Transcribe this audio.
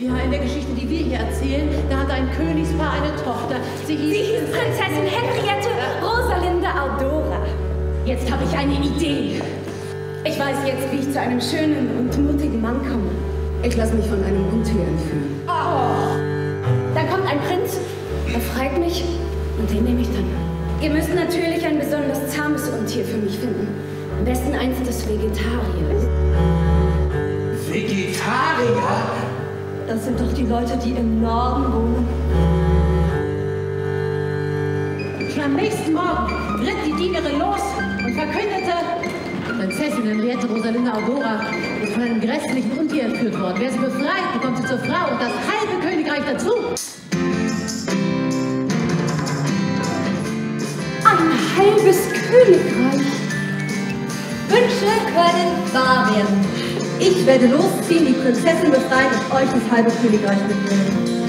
Ja, in der Geschichte, die wir hier erzählen, da hat ein Königspaar eine Tochter. Sie hieß Prinzessin Henriette Rosalinde Audora. Jetzt habe ich eine Idee. Ich weiß jetzt, wie ich zu einem schönen und mutigen Mann komme. Ich lasse mich von einem Untier entführen. Oh. Dann kommt ein Prinz, befreit mich und den nehme ich dann. Ihr müsst natürlich ein besonders zahmes Untier für mich finden. Am besten eins, das Vegetarier ist. Vegetarier? Das sind doch die Leute, die im Norden wohnen. Schon am nächsten Morgen ritt die Dienerin los und verkündete, Prinzessin Henriette Rosalinde Audora ist von einem grässlichen Untier entführt worden. Wer sie befreit, bekommt sie zur Frau und das halbe Königreich dazu. Ein halbes Königreich. Wünsche können wahr werden. Ich werde losziehen, die Prinzessin befreien und euch das halbe Königreich mitnehmen.